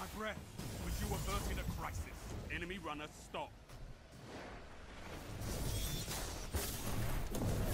my breath, but you averted a crisis. Enemy runner, stop.